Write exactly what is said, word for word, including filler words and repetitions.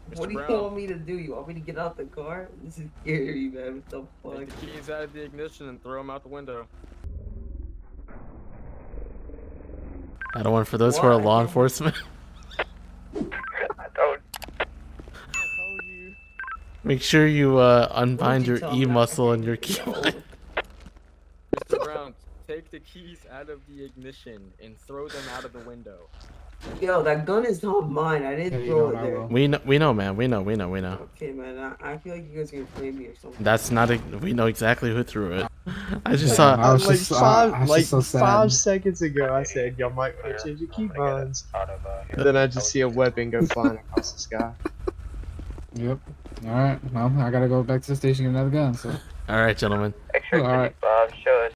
What do you Brown. want me to do? You want me to get out the car? This is scary, man. What the fuck? Take the keys out of the ignition and throw them out the window. I don't want for those who are law enforcement. I don't. Make sure you uh, unbind your E muscle and your keybind. Mister Brown, take the keys out of the ignition and throw them out of the window. Yo, that gun is not mine. I didn't Yeah, throw you know, it there. We know, we know, man. We know, we know, we know. Okay, man. I, I feel like you guys are gonna blame me or something. That's not a. We know exactly who threw it. I just Yeah, saw. I was like just, five, I was like just so sad. five seconds ago, I said y'all might want to change your key binds. Then I just see a weapon go flying across the sky. Yep. All right. Well, I gotta go back to the station and get another gun. So. All right, gentlemen. Extra All right. Bob, show us.